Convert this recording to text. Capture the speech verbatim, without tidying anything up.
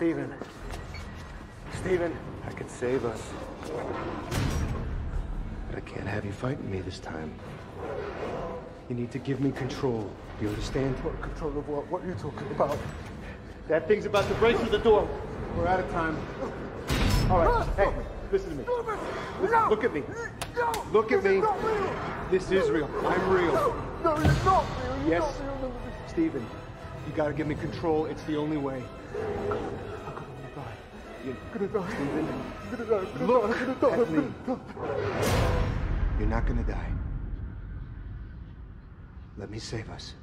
Stephen. Stephen. I could save us. But I can't have you fighting me this time. You need to give me control. You understand? What control of what? What are you talking about? That thing's about to break through the door. We're out of time. All right. Hey, listen to me. Listen, look at me. Look at me. This is real. I'm real. No, you're not real. You're Yes. not real. Stephen, you gotta give me control. It's the only way. You're I'm gonna die. Stephen, I'm gonna die. I'm gonna look die. I'm gonna die. at I'm me. gonna die. You're not gonna die. Let me save us.